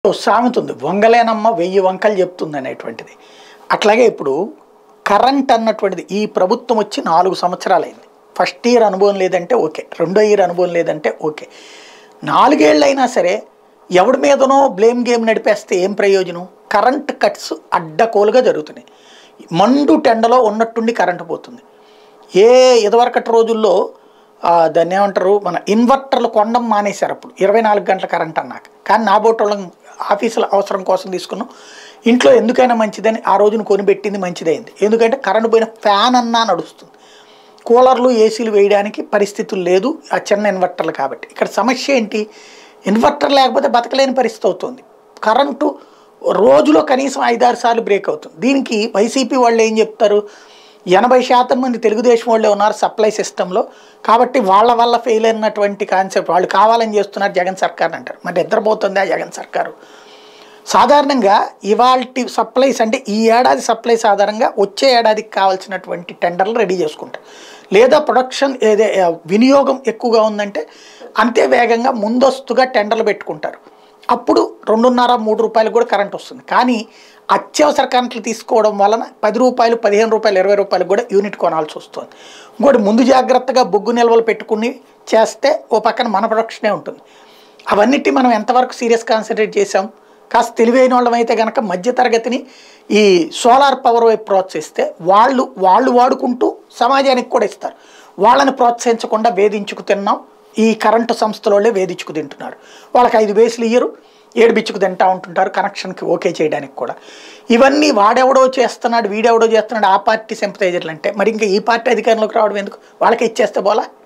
సామెత ఉంది, వంగలేనమ్మ 1000 వంకలు చెప్తుంది అనేటువంటిది. అట్లాగే ఇప్పుడు కరెంట్ అన్నటువంటిది ఈ ప్రభుత్వం వచ్చి 4 సంవత్సరాలైంది. ఫస్ట్ ఇయర్ అనుభవం లేదంటే ఓకే, రెండో ఇయర్ అనుభవం లేదంటే ఓకే. 4 ఏళ్ళైనా సరే ఎవడి మీదనో బ్లేమ్ గేమ్ నడిపేస్తే ఏం ప్రయోజనం? కరెంట్ కట్స్ అడ్డకోలుగా జరుగుతున్నాయి. మండు టెండలో ఉన్నట్టుండి కరెంటు పోతుంది. ఇదివరకటి రోజుల్లో దాన్ని ఏమంటారు, మన ఇన్వర్టర్లు కొనడం మానేశారు. అప్పుడు 24 గంటల కరెంట్ అన్నాక. కానీ నా బోటోళ్ళం ఆఫీసుల అవసరం కోసం తీసుకున్నాం. ఇంట్లో ఎందుకైనా మంచిదని ఆ రోజున కొనిపెట్టింది మంచిదైంది. ఎందుకంటే కరెంటు పోయిన ఫ్యాన్ అన్నా నడుస్తుంది. కూలర్లు ఏసీలు వేయడానికి పరిస్థితులు లేదు ఆ చిన్న ఇన్వర్టర్లు కాబట్టి. ఇక్కడ సమస్య ఏంటి? ఇన్వర్టర్ లేకపోతే బతకలేని పరిస్థితి అవుతుంది. కరెంటు రోజులో కనీసం 5-6 సార్లు బ్రేక్ అవుతుంది. దీనికి వైసీపీ వాళ్ళు ఏం చెప్తారు, 80% మంది తెలుగుదేశం వాళ్ళే ఉన్నారు సప్లై సిస్టంలో, కాబట్టి వాళ్ళ వల్ల ఫెయిల్ అయినటువంటి కాన్సెప్ట్ వాళ్ళు కావాలని చేస్తున్నారు జగన్ సర్కార్ అంటారు. మరి నిద్రపోతుంది ఆ జగన్ సర్కారు. సాధారణంగా ఇవాల్టి సప్లైస్ అంటే ఈ ఏడాది సప్లైస్ ఆధారంగా వచ్చే ఏడాదికి కావాల్సినటువంటి టెండర్లు రెడీ చేసుకుంటారు. లేదా ప్రొడక్షన్ వినియోగం ఎక్కువగా ఉందంటే అంతే వేగంగా ముందస్తుగా టెండర్లు పెట్టుకుంటారు. అప్పుడు 2.5-3 రూపాయలకు కూడా కరెంట్ వస్తుంది. కానీ అత్యవసర కరెంట్లు తీసుకోవడం వలన 10 రూపాయలు, 15 రూపాయలు, 20 రూపాయలకు కూడా యూనిట్ కొనాల్సి వస్తుంది. ఇంకోటి ముందు జాగ్రత్తగా బొగ్గు నిల్వలు పెట్టుకుని చేస్తే ఓ పక్కన మన ప్రొడక్షనే ఉంటుంది. అవన్నిటి మనం ఎంతవరకు సీరియస్ కాన్సన్ట్రేట్ చేసాం? కాస్త తెలివైన వాళ్ళం అయితే కనుక మధ్యతరగతిని ఈ సోలార్ పవర్ వైపు ప్రోత్సహిస్తే వాళ్ళు వాడుకుంటూ సమాజానికి కూడా ఇస్తారు. వాళ్ళని ప్రోత్సహించకుండా వేధించుకు తిన్నాం. ఈ కరెంటు సంస్థల వేధించుకు తింటున్నారు. వాళ్ళకి 5 బేసులు ఇయ్యరు, 7 బిచ్చుకు తింటా ఉంటుంటారు కనెక్షన్కి ఓకే చేయడానికి కూడా. ఇవన్నీ వాడెవడో చేస్తున్నాడు, వీడెవడో చేస్తున్నాడు, ఆ పార్టీ సింపథైజర్లు అంటే మరి ఇంకా ఈ పార్టీ అధికారంలోకి రావడం ఎందుకు? వాళ్ళకే ఇచ్చేస్తే పోలా.